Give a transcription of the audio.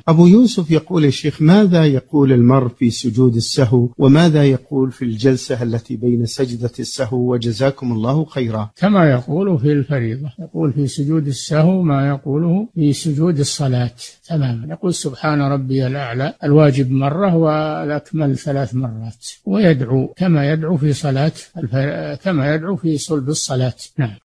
أبو يوسف يقول: يا شيخ، ماذا يقول المرء في سجود السهو، وماذا يقول في الجلسة التي بين سجدة السهو؟ وجزاكم الله خيرا. كما يقول في الفريضة، يقول في سجود السهو ما يقوله في سجود الصلاة تماما. يقول سبحان ربي الأعلى الواجب مرة والأكمل 3 مرات، ويدعو كما يدعو في صلاة كما يدعو في صلب الصلاة. نعم.